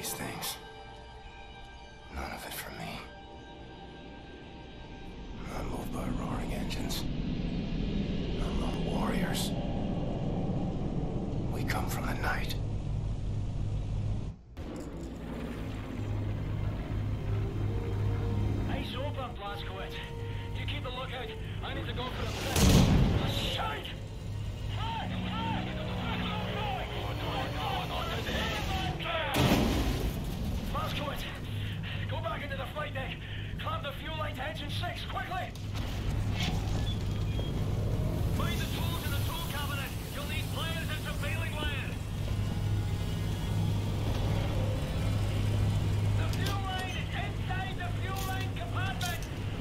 these things. None of it for me. I'm moved by roaring engines. I'm lone warriors. We come from the night. Eyes open, Blazkowicz. You keep the lookout. I need to go for a bit. Shite! Blazkowicz, go back into the flight deck. Clamp the fuel line to engine 6, quickly! Find the tools in the tool cabinet. You'll need pliers and some baling wire. The fuel line is inside the fuel line compartment.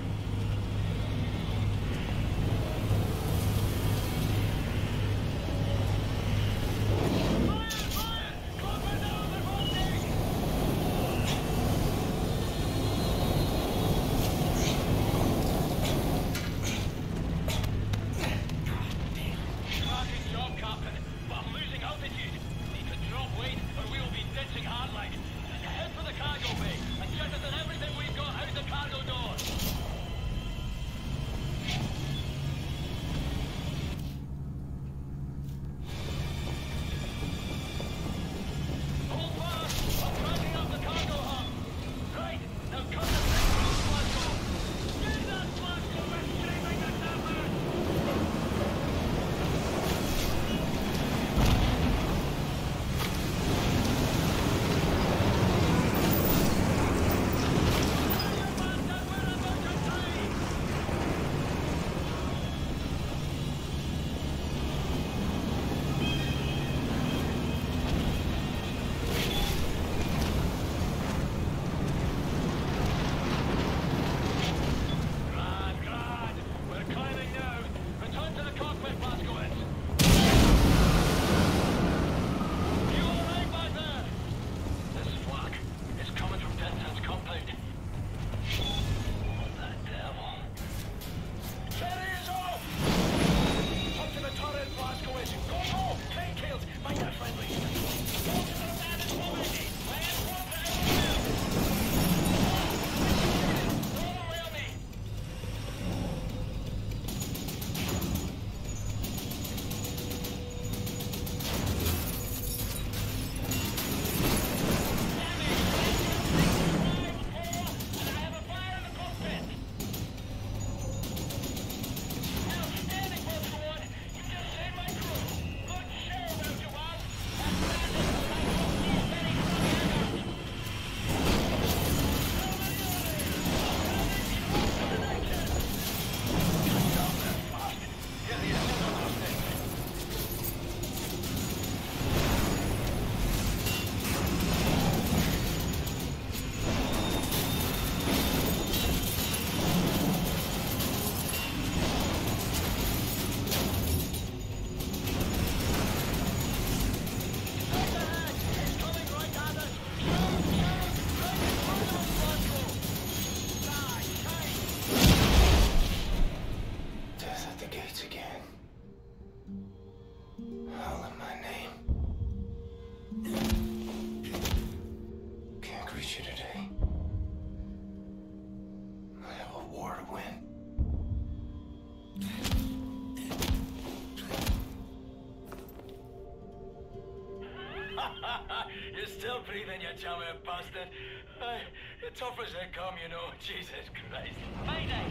You're still breathing, you chummy bastard. You're tough as they come, you know. Jesus Christ. Mayday!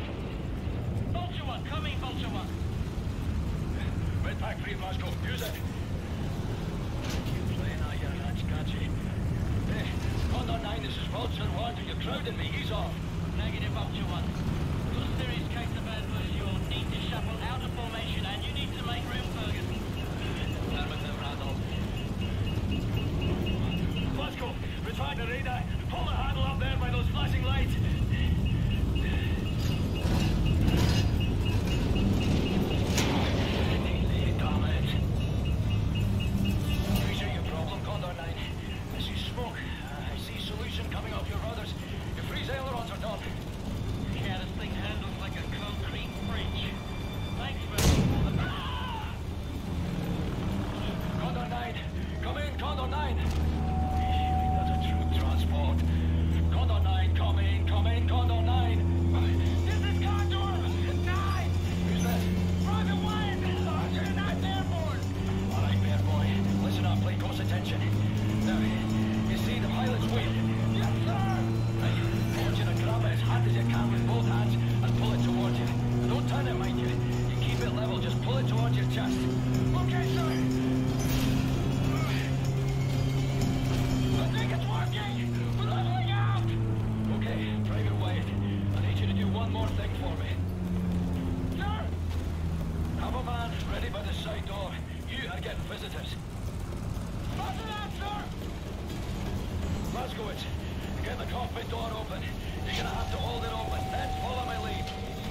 Vulture 1, coming, Vulture 1. Red pack 3, Moscow. Use it. Keep playing out your ranch, can't you? Hey, Condor 9, this is Vulture 1. You're crowding me. He's off. Negative, Vulture 1. For a serious case of adverse, you'll need to shuffle out of formation and you need to make room, Ferguson. Lemon the rattle. Moscow, retract the radar. Pull the handle up there by those flashing lights. Damn it. Appreciate your problem, Condor 9. I see smoke. I see solution coming off your rudders. Your freeze ailerons are done. Yeah, this thing handles like a concrete bridge. Thanks for... Condor 9! Come in, Condor 9! That's a true drop. cockpit door open. You're gonna have to hold it open, then follow my lead.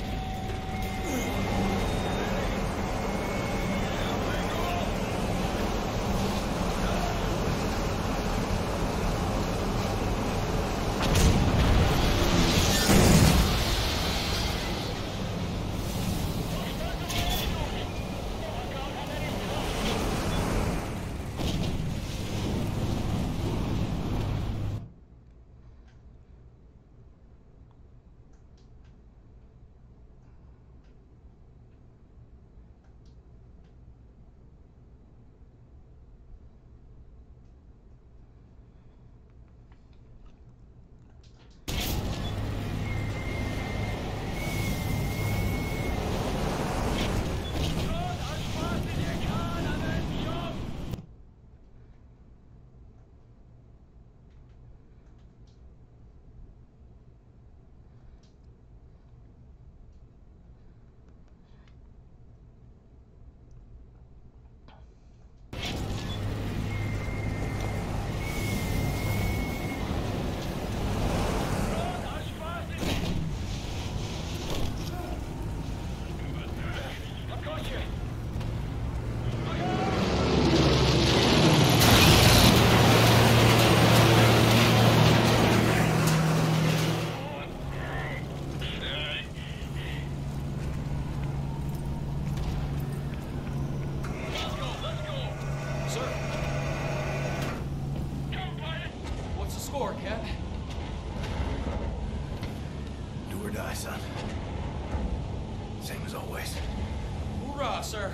Do or die, son. Same as always. Hoorah, sir.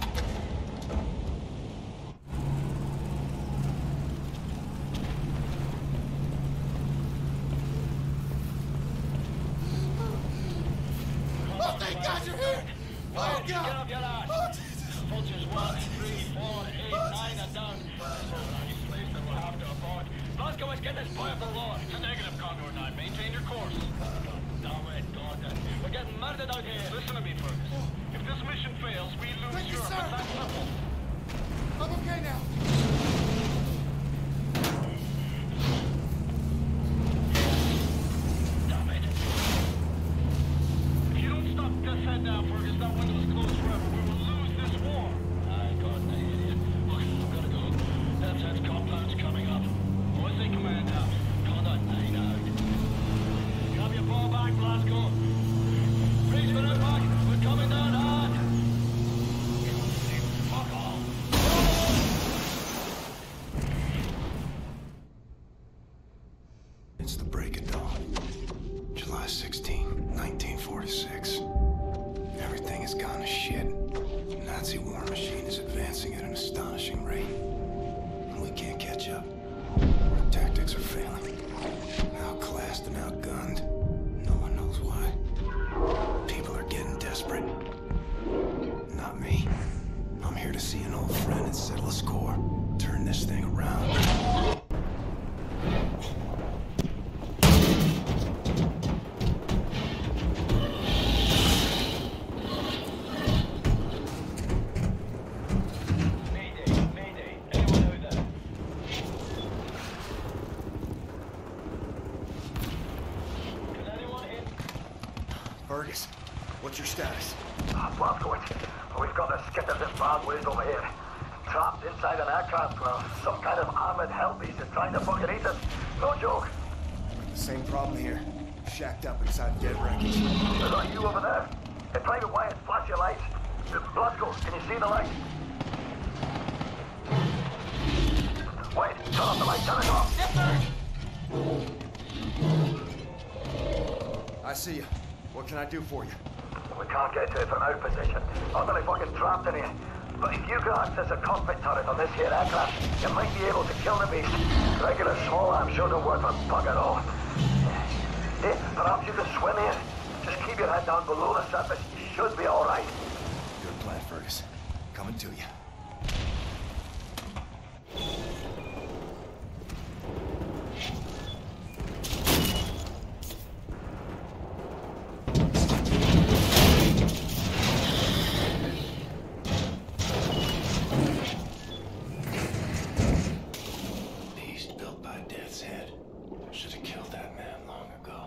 Oh, thank God you're here! Oh, Get God! up your ass. Oh, Jesus! Vultures 1, 3, 4, 8, 9 are down. Nice place that we'll have to abort. Glasgow, let's get this boy up the lawn. It's a negative, Condor 9. Maintain your course. Damn it, God. We're getting murdered out here. Listen to me, Fergus. If this mission fails, we lose Thank you, Europe. sir. It's that simple. I'm okay now. Damn it. If you don't stop this head down, Fergus, that window is closed forever. We will lose this war. I got an idiot. Look, I've got to go. That says compound's coming up. OSA command out. Condor 9 out. Grab your ball back, Glasgow. Freeze for impact. We're coming down hard. Fuck all. It's the break of dawn. July 16, 1946. Everything has gone to shit. The Nazi war machine is advancing at an astonishing rate. And we can't catch up. Our tactics are failing. Outclassed and outgunned. No one knows why. People are getting desperate. Not me. I'm here to see an old friend and settle a score. Turn this thing around. Mayday, mayday. Anyone out there? Is anyone in? Fergus, what's your status? Blazkowicz, we've got the skitters in bad ways over here. Trapped inside an aircraft ground. Some kind of armored hell beast is trying to fucking eat us. No joke. The same problem here. Shacked up inside dead wreckage. Is that you over there? Hey, Private Wyatt, flash your lights. Blazko, can you see the light? Wait, turn off the light, turn it off. Yes, sir. I see you. What can I do for you? We can't get to it from our position. Utterly fucking trapped in here. But if you can access a cockpit turret on this here aircraft, you might be able to kill the beast. Regular small arms sure don't work for bugger all. Hey, perhaps you can swim here. Just keep your head down below the surface. You should be all right. Good plan, Fergus. Coming to you. Beast built by Death's Head. Should have killed that man long ago.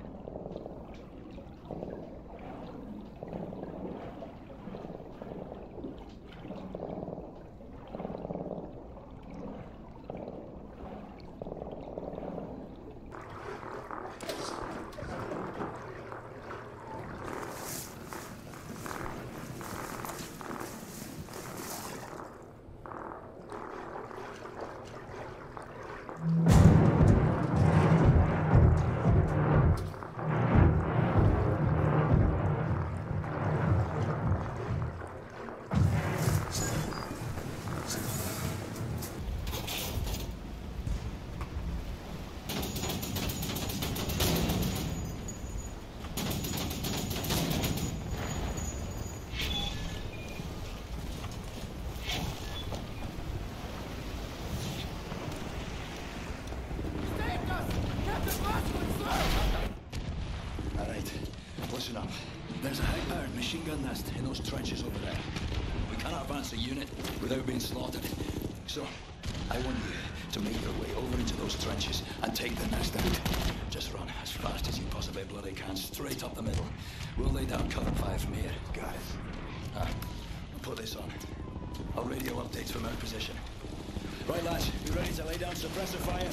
Listen up. There's a high-powered machine gun nest in those trenches over there. We cannot advance a unit without being slaughtered. So, I want you to make your way over into those trenches and take the nest out. Just run as fast as you possibly bloody can, straight up the middle. We'll lay down cover fire from here. Got it. I'll put this on. I'll radio updates from our position. Right, lads, you ready to lay down suppressor fire?